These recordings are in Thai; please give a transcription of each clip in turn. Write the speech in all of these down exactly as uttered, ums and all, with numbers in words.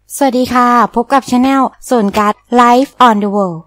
สวัสดีค่ะพบกับ Channel โซนการ์ด Life on the World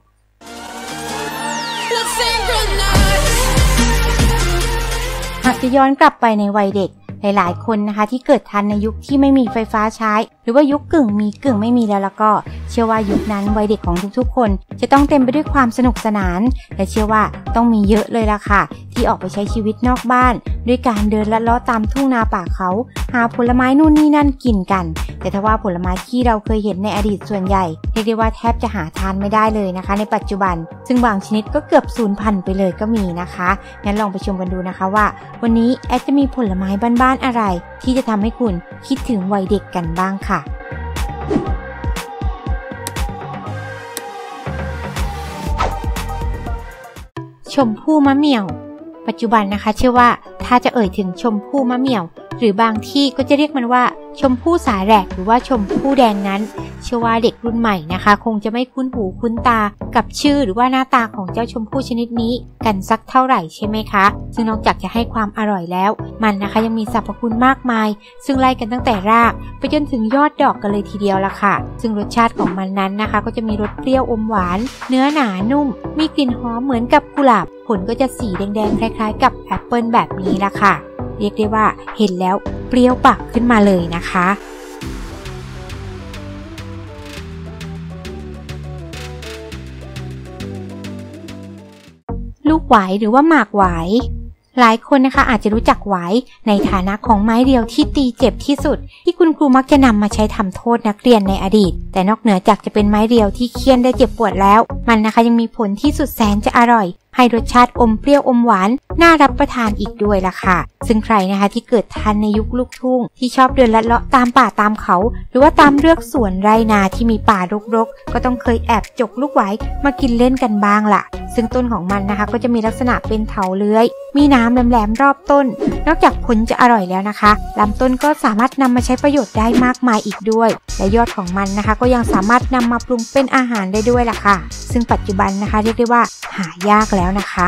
หากจะย้อนกลับไปในวัยเด็กหลายๆคนนะคะที่เกิดทันในยุคที่ไม่มีไฟฟ้าใช้หรือว่ายุคกึ่งมีกึ่งไม่มีแล้วแล้วก็เชื่อว่ายุคนั้นวัยเด็กของทุกๆคนจะต้องเต็มไปด้วยความสนุกสนานและเชื่อว่าต้องมีเยอะเลยล่ะค่ะที่ออกไปใช้ชีวิตนอกบ้านด้วยการเดินลัดเลาะตามทุ่งนาป่าเขาหาผลไม้นู่นนี่นั่นกินกันแต่ถ้าว่าผลไม้ที่เราเคยเห็นในอดีตส่วนใหญ่เรียกได้ว่าแทบจะหาทานไม่ได้เลยนะคะในปัจจุบันซึ่งบางชนิดก็เกือบสูญพันธุ์ไปเลยก็มีนะคะงั้นลองไปชมกันดูนะคะว่าวันนี้แอดจะมีผลไม้บ้านๆอะไรที่จะทำให้คุณคิดถึงวัยเด็กกันบ้างค่ะชมพู่มะเหมี่ยวปัจจุบันนะคะเชื่อว่าถ้าจะเอ่ยถึงชมพู่มะเหมี่ยวหรือบางที่ก็จะเรียกมันว่าชมพู่สาแหรกหรือว่าชมพู่แดงนั้นเชื่อว่าเด็กรุ่นใหม่นะคะคงจะไม่คุ้นหูคุ้นตากับชื่อหรือว่าหน้าตาของเจ้าชมพู่ชนิดนี้กันสักเท่าไหร่ใช่ไหมคะซึ่งนอกจากจะให้ความอร่อยแล้วมันนะคะยังมีสรรพคุณมากมายซึ่งไล่กันตั้งแต่รากไปจนถึงยอดดอกกันเลยทีเดียวละค่ะซึ่งรสชาติของมันนั้นนะคะก็จะมีรสเปรี้ยวอมหวานเนื้อหนานุ่มมีกลิ่นหอมเหมือนกับกุหลาบผลก็จะสีแดงๆคล้ายๆกับแอปเปิลแบบนี้ละค่ะเรียกได้ว่าเห็นแล้วเปรี้ยวปากขึ้นมาเลยนะคะลูกหวายหรือว่าหมากหวายหลายคนนะคะอาจจะรู้จักหวายในฐานะของไม้เรียวที่ตีเจ็บที่สุดที่คุณครูมักจะนำมาใช้ทำโทษนักเรียนในอดีตแต่นอกเหนือจากจะเป็นไม้เรียวที่เคี่ยนได้เจ็บปวดแล้วมันนะคะยังมีผลที่สุดแสนจะอร่อยให้รสชาติอมเปรี้ยวอมหวานน่ารับประทานอีกด้วยล่ะค่ะซึ่งใครนะคะที่เกิดทันในยุคลูกทุ่งที่ชอบเดินลัดเลาะตามป่าตามเขาหรือว่าตามเลือกสวนไรนาที่มีป่ารกๆก็ต้องเคยแอบจกลูกหวายมากินเล่นกันบ้างล่ะซึ่งต้นของมันนะคะก็จะมีลักษณะเป็นเถาเลื้อยมีน้ำแหลมๆรอบต้นนอกจากผลจะอร่อยแล้วนะคะลำต้นก็สามารถนำมาใช้ประโยชน์ได้มากมายอีกด้วยและยอดของมันนะคะก็ยังสามารถนำมาปรุงเป็นอาหารได้ด้วยล่ะค่ะซึ่งปัจจุบันนะคะเรียกได้ว่าหายากแล้วนะคะ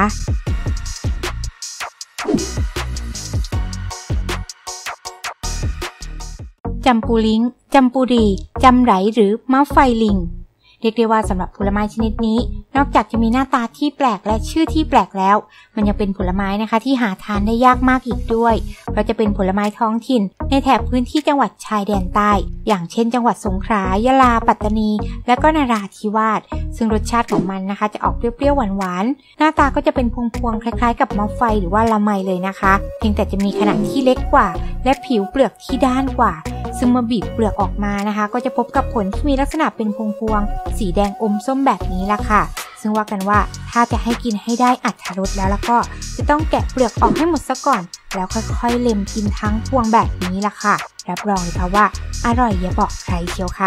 จำปูลิงจำปูดีจำไหลหรือมะไฟลิงเรียกได้ว่าสำหรับผลไม้ชนิดนี้นอกจากจะมีหน้าตาที่แปลกและชื่อที่แปลกแล้วมันยังเป็นผลไม้นะคะที่หาทานได้ยากมากอีกด้วยเพราะจะเป็นผลไม้ท้องถิ่นในแถบพื้นที่จังหวัดชายแดนใต้อย่างเช่นจังหวัดสงขลายะลาปัตตานีและก็นราธิวาสซึ่งรสชาติของมันนะคะจะออกเปรี้ยวๆหวานๆหน้าตาก็จะเป็นพวงๆคล้ายๆกับมะไฟหรือว่าละไมเลยนะคะเพียงแต่จะมีขนาดที่เล็กกว่าและผิวเปลือกที่ด้านกว่าซึ่งเมื่อบีบเปลือกออกมานะคะก็จะพบกับผลที่มีลักษณะเป็นพวงๆสีแดงอมส้มแบบนี้ล่ะค่ะซึ่งว่ากันว่าถ้าจะให้กินให้ได้อรรถรสแล้วแล้วก็จะต้องแกะเปลือกออกให้หมดซะก่อนแล้วค่อยๆเล็มกินทั้งพวงแบบนี้ล่ะค่ะรับรองเลยค่ะว่าอร่อยอย่าบอกใครเชียวค่ะ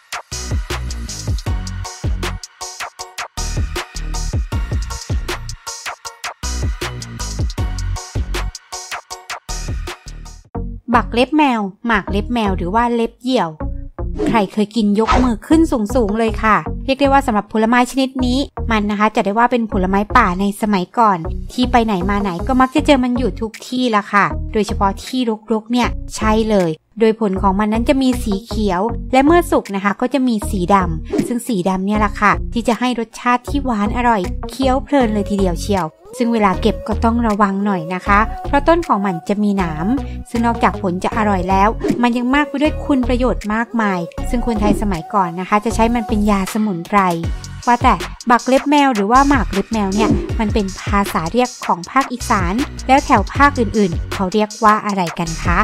บักเล็บแมวหมากเล็บแมวหรือว่าเล็บเหยี่ยวใครเคยกินยกมือขึ้นสูงๆเลยค่ะเรียกได้ว่าสำหรับผลไม้ชนิดนี้มันนะคะจะได้ว่าเป็นผลไม้ป่าในสมัยก่อนที่ไปไหนมาไหนก็มักจะเจอมันอยู่ทุกที่ละค่ะโดยเฉพาะที่รกๆเนี่ยใช่เลยโดยผลของมันนั้นจะมีสีเขียวและเมื่อสุกนะคะก็จะมีสีดำซึ่งสีดำเนี่ยล่ะค่ะที่จะให้รสชาติที่หวานอร่อยเคี้ยวเพลินเลยทีเดียวเชียวซึ่งเวลาเก็บก็ต้องระวังหน่อยนะคะเพราะต้นของมันจะมีหนามซึ่งนอกจากผลจะอร่อยแล้วมันยังมากไปด้วยคุณประโยชน์มากมายซึ่งคนไทยสมัยก่อนนะคะจะใช้มันเป็นยาสมุนไพรว่าแต่บักเล็บแมวหรือว่าหมากเล็บแมวเนี่ยมันเป็นภาษาเรียกของภาคอีสานแล้วแถวภาคอื่นๆเขาเรียกว่าอะไรกันคะ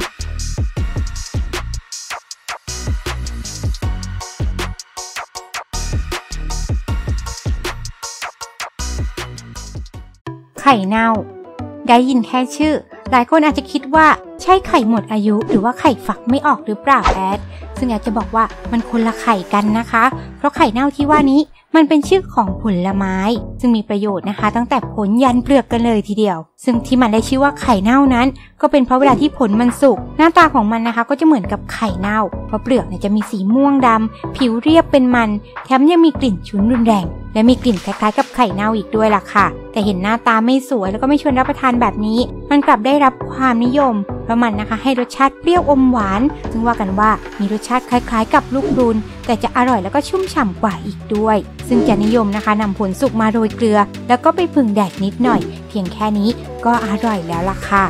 ไข่เน่าได้ยินแค่ชื่อหลายคนอาจจะคิดว่าใช่ไข่หมดอายุหรือว่าไข่ฟักไม่ออกหรือเปล่าแอดซึ่งอยากจะบอกว่ามันคนละไข่กันนะคะเพราะไข่เน่าที่ว่านี้มันเป็นชื่อของผลไม้ซึ่งมีประโยชน์นะคะตั้งแต่ผลยันเปลือกกันเลยทีเดียวซึ่งที่มันได้ชื่อว่าไข่เน่านั้นก็เป็นเพราะเวลาที่ผลมันสุกหน้าตาของมันนะคะก็จะเหมือนกับไข่เน่าเพราะเปลือกเนี่ยจะมีสีม่วงดำผิวเรียบเป็นมันแถมยังมีกลิ่นฉุนรุนแรงและมีกลิ่นคล้ายๆกับไข่เน่าอีกด้วยล่ะค่ะแต่เห็นหน้าตาไม่สวยแล้วก็ไม่ชวนรับประทานแบบนี้มันกลับได้รับความนิยมเพราะมันนะคะให้รสชาติเปรี้ยวอมหวานซึ่งว่ากันว่ามีรสชาติคล้ายๆกับลูกพรุนแต่จะอร่อยแล้วก็ชุ่มฉ่ำกว่าอีกด้วยซึ่งจะนิยมนะคะนำผลสุกมาโรยเกลือแล้วก็ไปผึ่งแดดนิดหน่อยเพียงแค่นี้ก็อร่อยแล้วล่ะค่ะ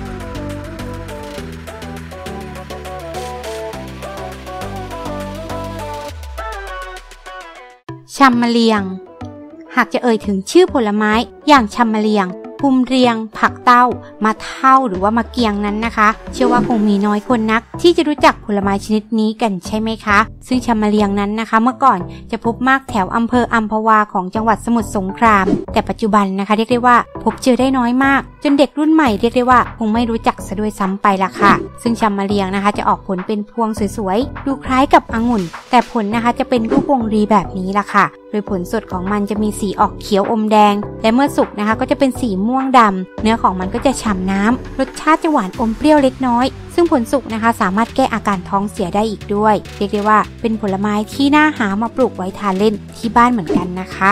ชำมะเลียงหากจะเอ่ยถึงชื่อผลไม้อย่างชำมะเลียงภูมิเรียงผักเต้ามะเท่าหรือว่ามะเกียงนั้นนะคะเชื่อว่าคงมีน้อยคนนักที่จะรู้จักผลไม้ชนิดนี้กันใช่ไหมคะซึ่งชำมะเลียงนั้นนะคะเมื่อก่อนจะพบมากแถวอำเภออัมพวาของจังหวัดสมุทรสงครามแต่ปัจจุบันนะคะเรียกได้ว่าพบเจอได้น้อยมากจนเด็กรุ่นใหม่เรียกได้ว่าคงไม่รู้จักซะด้วยซ้ำไปละค่ะซึ่งชำมะเลียงนะคะจะออกผลเป็นพวงสวยๆดูคล้ายกับองุ่นแต่ผลนะคะจะเป็นรูปวงรีแบบนี้ละค่ะโดยผลสดของมันจะมีสีออกเขียวอมแดงและเมื่อสุกนะคะก็จะเป็นสีม่วงดำเนื้อของมันก็จะฉ่ำน้ำรสชาติจะหวานอมเปรี้ยวเล็กน้อยซึ่งผลสุกนะคะสามารถแก้อาการท้องเสียได้อีกด้วยเรียกได้ว่าเป็นผลไม้ที่น่าหามาปลูกไว้ทานเล่นที่บ้านเหมือนกันนะคะ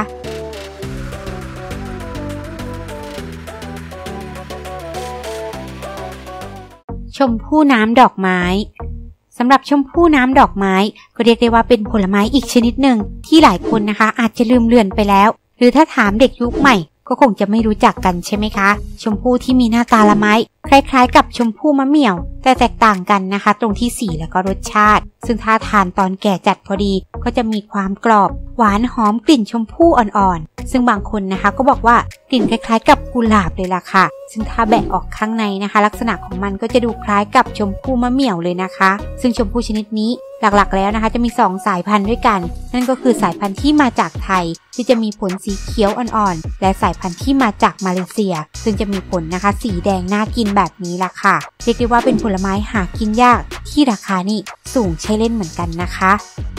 ชมพู่น้ำดอกไม้สำหรับชมพู่น้ำดอกไม้ก็เรียกได้ว่าเป็นผลไม้อีกชนิดหนึ่งที่หลายคนนะคะอาจจะลืมเลือนไปแล้วหรือถ้าถามเด็กยุคใหม่ก็คงจะไม่รู้จักกันใช่ไหมคะชมพู่ที่มีหน้าตาละไม้คล้ายๆกับชมพู่มะเหมี่ยวแต่แตกต่างกันนะคะตรงที่สีและก็รสชาติซึ่งถ้าทานตอนแก่จัดพอดีก็จะมีความกรอบหวานหอมกลิ่นชมพู่อ่อนๆซึ่งบางคนนะคะก็บอกว่ากลิ่นคล้ายๆกับกุหลาบเลยล่ะค่ะซึ่งถ้าแบะออกข้างในนะคะลักษณะของมันก็จะดูคล้ายกับชมพู่มะเหมี่ยวเลยนะคะซึ่งชมพู่ชนิดนี้หลักๆแล้วนะคะจะมีสองสายพันธุ์ด้วยกันนั่นก็คือสายพันธุ์ที่มาจากไทยที่จะมีผลสีเขียวอ่อนๆและสายพันธุ์ที่มาจากมาเลเซียซึ่งจะมีผลนะคะสีแดงน่ากินแบบนี้ล่ะค่ะเรียกได้ว่าเป็นผลไม้หากินยากที่ราคานี่สูงใช่เล่นเหมือนกันนะคะ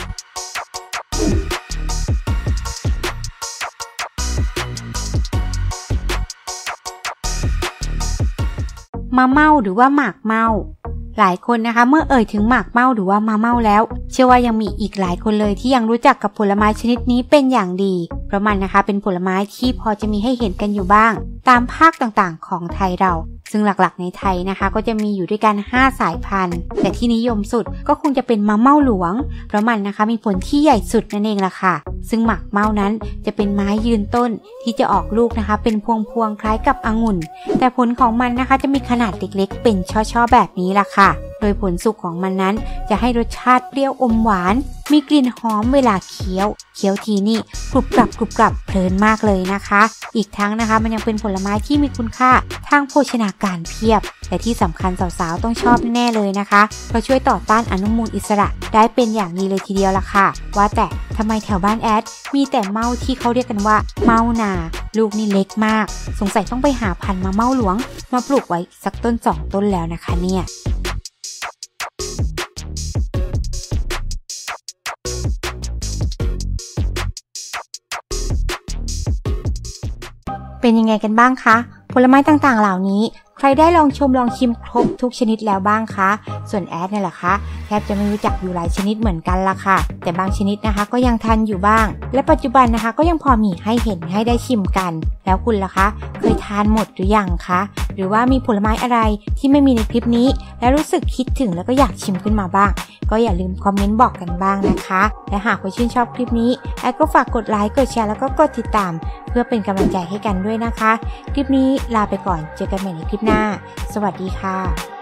มะเม่าหรือว่าหมากเม่าหลายคนนะคะเมื่อเอ่ยถึงหมากเม่าหรือว่ามะเม่าแล้วเชื่อว่ายังมีอีกหลายคนเลยที่ยังรู้จักกับผลไม้ชนิดนี้เป็นอย่างดีเพราะมันนะคะเป็นผลไม้ที่พอจะมีให้เห็นกันอยู่บ้างตามภาคต่างๆของไทยเราซึ่งหลักๆในไทยนะคะก็จะมีอยู่ด้วยกันห้าสายพันธุ์แต่ที่นิยมสุดก็คงจะเป็นมะเม่าหลวงเพราะมันนะคะมีผลที่ใหญ่สุดนั่นเองล่ะค่ะซึ่งหมากเม่านั้นจะเป็นไม้ยืนต้นที่จะออกลูกนะคะเป็นพวงๆคล้ายกับองุ่นแต่ผลของมันนะคะจะมีขนาดเล็กๆเป็นช่อๆแบบนี้ล่ะค่ะโดยผลสุกของมันนั้นจะให้รสชาติเปรี้ยวอมหวานมีกลิ่นหอมเวลาเคี้ยวเคี้ยวทีนี่กรุบกรับกรุบกรับเพลินมากเลยนะคะอีกทั้งนะคะมันยังเป็นผลไม้ที่มีคุณค่าทางโภชนาการเพียบและที่สำคัญสาวๆต้องชอบแน่เลยนะคะเพราะช่วยต่อต้านอนุมูลอิสระได้เป็นอย่างดีเลยทีเดียวล่ะค่ะว่าแต่ทำไมแถวบ้านแอดมีแต่เม่าที่เขาเรียกกันว่าเม่านาลูกนี่เล็กมากสงสัยต้องไปหาพันธุ์มะเม่าหลวงมาปลูกไว้สักต้นสองต้นแล้วนะคะเนี่ยเป็นยังไงกันบ้างคะผลไม้ต่างๆเหล่านี้ใครได้ลองชมลองชิมครบทุกชนิดแล้วบ้างคะส่วนแอดเนี่ยแหละคะแทบจะไม่รู้จักอยู่หลายชนิดเหมือนกันละค่ะแต่บางชนิดนะคะก็ยังทันอยู่บ้างและปัจจุบันนะคะก็ยังพอมีให้เห็นให้ได้ชิมกันแล้วคุณล่ะคะเคยทานหมดหรือยังคะหรือว่ามีผลไม้อะไรที่ไม่มีในคลิปนี้แล้วรู้สึกคิดถึงแล้วก็อยากชิมขึ้นมาบ้างก็อย่าลืมคอมเมนต์บอกกันบ้างนะคะและหากคุณชื่นชอบคลิปนี้แอดก็ฝากกดไลค์กดแชร์แล้วก็กดติดตามเพื่อเป็นกำลังใจให้กันด้วยนะคะคลิปนี้ลาไปก่อนเจอกันใหม่ในคลิปหน้าสวัสดีค่ะ